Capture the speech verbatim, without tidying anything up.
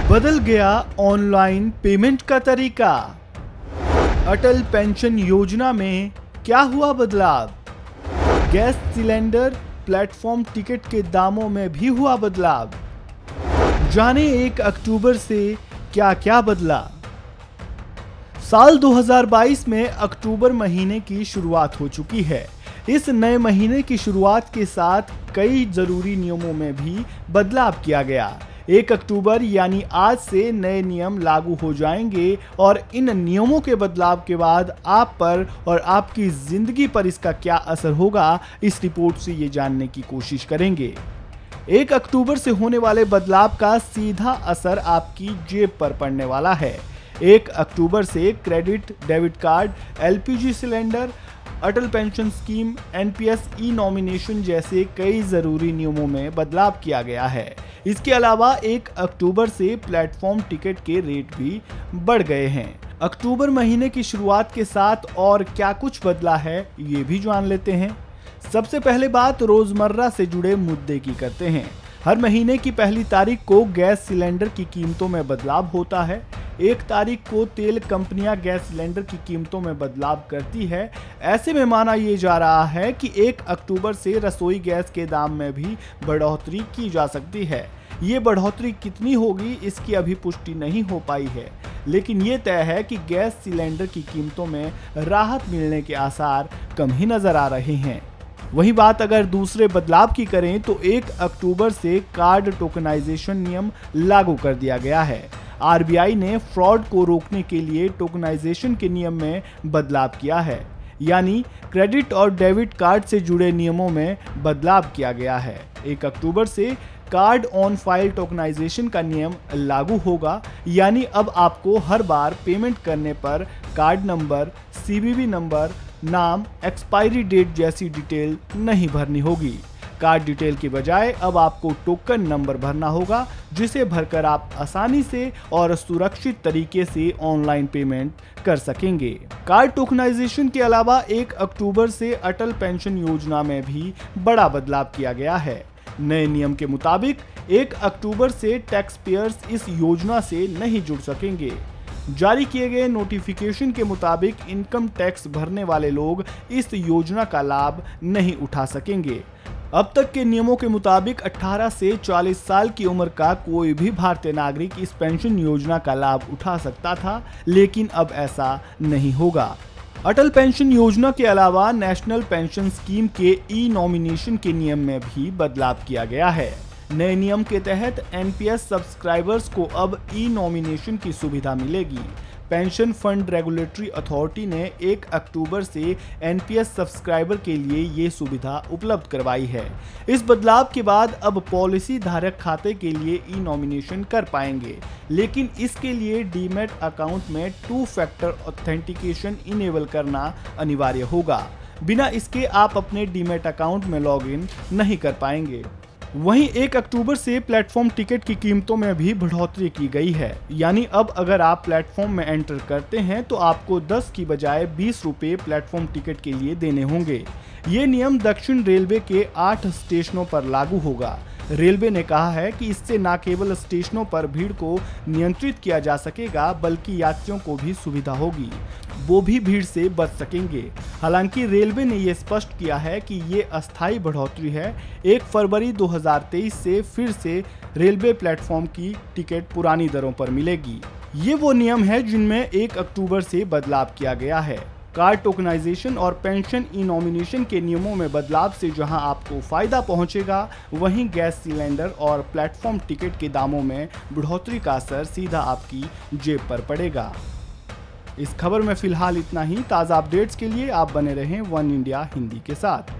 बदल गया online payment का तरीका। अटल पेंशन योजना में क्या हुआ बदलाव? गैस सिलेंडर प्लेटफॉर्म टिकट के दामों में भी हुआ बदलाव। जाने एक अक्टूबर से क्या क्या बदला। साल दो हज़ार बाईस में अक्टूबर महीने की शुरुआत हो चुकी है। इस नए महीने की शुरुआत के साथ कई जरूरी नियमों में भी बदलाव किया गया। एक अक्टूबर यानी आज से नए नियम लागू हो जाएंगे और इन नियमों के बदलाव के बाद आप पर और आपकी जिंदगी पर इसका क्या असर होगा, इस रिपोर्ट से ये जानने की कोशिश करेंगे। एक अक्टूबर से होने वाले बदलाव का सीधा असर आपकी जेब पर पड़ने वाला है। एक अक्टूबर से credit, debit card, LPG cylinder, Atal pension scheme, NPS e nomination जैसे कई जरूरी नियमों में बदलाव किया गया है। इसके अलावा एक अक्टूबर से प्लेटफॉर्म टिकट के रेट भी बढ़ गए हैं। अक्टूबर महीने की शुरुआत के साथ और क्या कुछ बदला है, ये भी जान लेते हैं। सबसे पहले बात रोजमर्रा से जुड़े मुद्दे की करते हैं। हर महीने की पहली तारीख को गैस सिलेंडर की कीमतों में बदलाव होता है। एक तारीख को तेल कंपनियां गैस सिलेंडर की कीमतों में बदलाव करती है। ऐसे में माना यह जा रहा है कि एक अक्टूबर से रसोई गैस के दाम में भी बढ़ोतरी की जा सकती है। ये बढ़ोतरी कितनी होगी, इसकी अभी पुष्टि नहीं हो पाई है, लेकिन ये तय है कि गैस सिलेंडर की कीमतों में राहत मिलने के आसार कम ही नजर आ रहे हैं। वही बात अगर दूसरे बदलाव की करें तो एक अक्टूबर से कार्ड टोकनाइजेशन नियम लागू कर दिया गया है। आरबीआई ने फ्रॉड को रोकने के लिए टोकनाइजेशन के नियम में बदलाव किया है, यानी क्रेडिट और डेबिट कार्ड से जुड़े नियमों में बदलाव किया गया है। एक अक्टूबर से कार्ड ऑन फाइल टोकनाइजेशन का नियम लागू होगा, यानी अब आपको हर बार पेमेंट करने पर कार्ड नंबर, सीवीवी नंबर, नाम, एक्सपायरी डेट जैसी डिटेल नहीं भरनी होगी। कार्ड डिटेल के बजाय अब आपको टोकन नंबर भरना होगा, जिसे भरकर आप आसानी से और सुरक्षित तरीके से ऑनलाइन पेमेंट कर सकेंगे। कार्ड टोकनाइजेशन के अलावा एक अक्टूबर से अटल पेंशन योजना में भी बड़ा बदलाव किया गया है। नए नियम के मुताबिक एक अक्टूबर से टैक्स पेयर्स इस योजना से नहीं जुड़ सकेंगे। जारी किए गए नोटिफिकेशन के मुताबिक इनकम टैक्स भरने वाले लोग इस योजना का लाभ नहीं उठा सकेंगे। अब तक के नियमों के मुताबिक अठारह से चालीस साल की उम्र का कोई भी भारतीय नागरिक इस पेंशन योजना का लाभ उठा सकता था, लेकिन अब ऐसा नहीं होगा। अटल पेंशन योजना के अलावा नेशनल पेंशन स्कीम के ई नॉमिनेशन के नियम में भी बदलाव किया गया है। नए नियम के तहत एनपीएस सब्सक्राइबर्स को अब ई नॉमिनेशन की सुविधा मिलेगी। पेंशन फंड रेगुलेटरी अथॉरिटी ने एक अक्टूबर से एनपीएस सब्सक्राइबर के लिए ये सुविधा उपलब्ध करवाई है। इस बदलाव के बाद अब पॉलिसी धारक खाते के लिए ई नॉमिनेशन कर पाएंगे, लेकिन इसके लिए डीमैट अकाउंट में टू फैक्टर ऑथेंटिकेशन इनेबल करना अनिवार्य होगा। बिना इसके आप अपने डीमैट अकाउंट में लॉगिन नहीं कर पाएंगे। वहीं एक अक्टूबर से प्लेटफॉर्म टिकट की कीमतों में भी बढ़ोतरी की गई है, यानी अब अगर आप प्लेटफॉर्म में एंटर करते हैं तो आपको दस की बजाय बीस रुपए प्लेटफॉर्म टिकट के लिए देने होंगे। ये नियम दक्षिण रेलवे के आठ स्टेशनों पर लागू होगा। रेलवे ने कहा है कि इससे न केवल स्टेशनों पर भीड़ को नियंत्रित किया जा सकेगा, बल्कि यात्रियों को भी सुविधा होगी, वो भी भीड़ से बच सकेंगे। हालांकि रेलवे ने यह स्पष्ट किया है कि ये अस्थायी बढ़ोतरी है। एक फरवरी दो हज़ार तेईस से फिर से रेलवे प्लेटफॉर्म की टिकट पुरानी दरों पर मिलेगी। ये वो नियम है जिनमें एक अक्टूबर से बदलाव किया गया है। कार्ड टोकनाइजेशन और पेंशन ई नॉमिनेशन के नियमों में बदलाव से जहां आपको फायदा पहुंचेगा, वहीं गैस सिलेंडर और प्लेटफॉर्म टिकट के दामों में बढ़ोतरी का असर सीधा आपकी जेब पर पड़ेगा। इस खबर में फिलहाल इतना ही। ताज़ा अपडेट्स के लिए आप बने रहें वन इंडिया हिंदी के साथ।